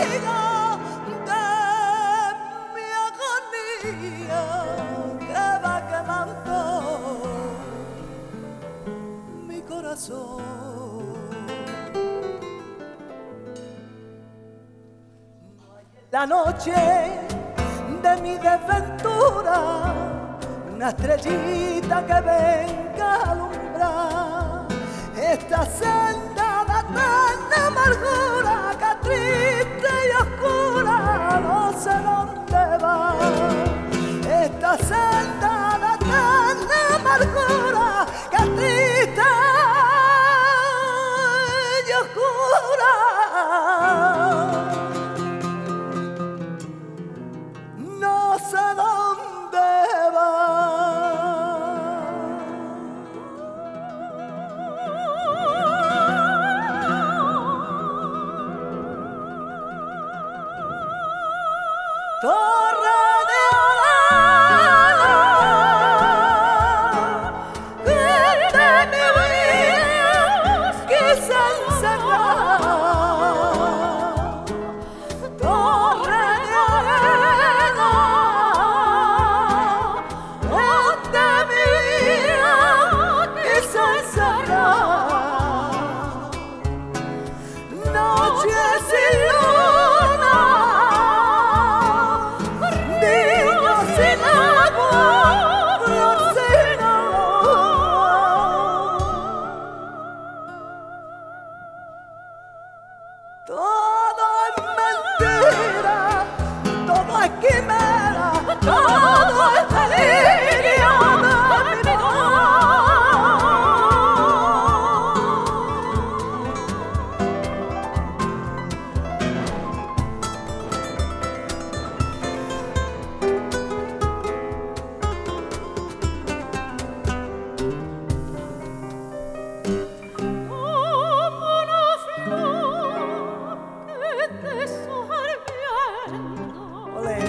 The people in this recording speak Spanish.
de mi agonía que va quemando mi corazón. La noche de mi desventura, una estrellita que venga a alumbrar esta senda de eterna amargura que triste y oscura no sé dónde va. Esta senda de eterna amargura que triste y oscura no sé dónde va. Torre de arena que de mi vida quise encerrar. Torre de arena donde mi vida quise encerrar. Noche sin luna, niño sin agua, flor sin amor. Todo es mentira, todo es quimera, todo es delirio de mi voz. Como una flor que te está ardiendo. Olé.